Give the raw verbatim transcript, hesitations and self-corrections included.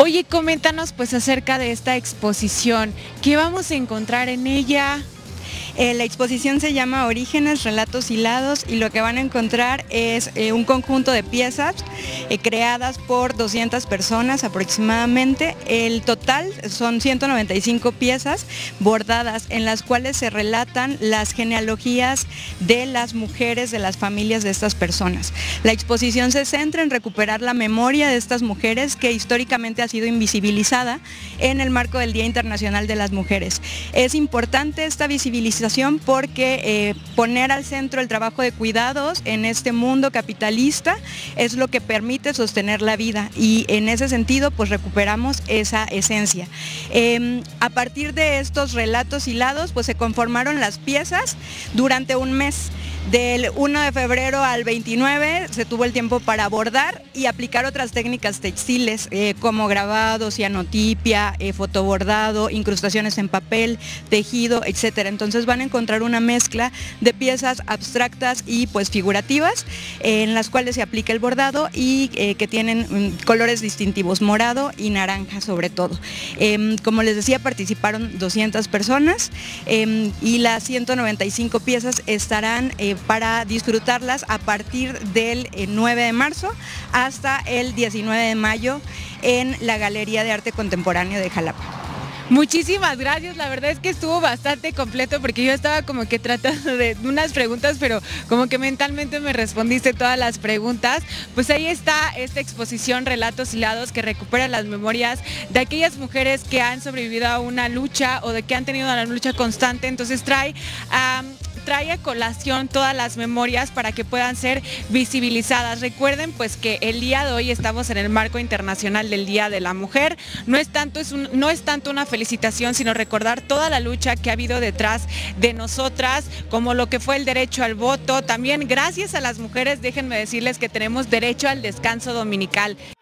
Oye, coméntanos pues acerca de esta exposición. ¿Qué vamos a encontrar en ella? Eh, la exposición se llama Orígenes, Relatos Hilados, y lo que van a encontrar es eh, un conjunto de piezas eh, creadas por doscientas personas aproximadamente. El total son ciento noventa y cinco piezas bordadas en las cuales se relatan las genealogías de las mujeres de las familias de estas personas. La exposición se centra en recuperar la memoria de estas mujeres que históricamente ha sido invisibilizada en el marco del Día Internacional de las Mujeres. Es importante esta visibilización porque eh, poner al centro el trabajo de cuidados en este mundo capitalista es lo que permite sostener la vida, y en ese sentido pues recuperamos esa esencia. Eh, a partir de estos relatos hilados pues se conformaron las piezas durante un mes. Del uno de febrero al veintinueve se tuvo el tiempo para bordar y aplicar otras técnicas textiles eh, como grabado, cianotipia, eh, fotobordado, incrustaciones en papel, tejido, etcétera. Entonces van a encontrar una mezcla de piezas abstractas y pues figurativas eh, en las cuales se aplica el bordado y eh, que tienen mm, colores distintivos, morado y naranja sobre todo. Eh, como les decía, participaron doscientas personas eh, y las ciento noventa y cinco piezas estarán eh, para disfrutarlas a partir del nueve de marzo hasta el diecinueve de mayo en la Galería de Arte Contemporáneo de Jalapa. Muchísimas gracias, la verdad es que estuvo bastante completo porque yo estaba como que tratando de unas preguntas, pero como que mentalmente me respondiste todas las preguntas. Pues ahí está esta exposición Relatos Hilados, que recupera las memorias de aquellas mujeres que han sobrevivido a una lucha o de que han tenido una lucha constante. Entonces trae um, trae a colación todas las memorias para que puedan ser visibilizadas. Recuerden pues que el día de hoy estamos en el marco internacional del Día de la Mujer. No es tanto, es un, no es tanto una felicitación, sino recordar toda la lucha que ha habido detrás de nosotras, como lo que fue el derecho al voto. También gracias a las mujeres, déjenme decirles que tenemos derecho al descanso dominical.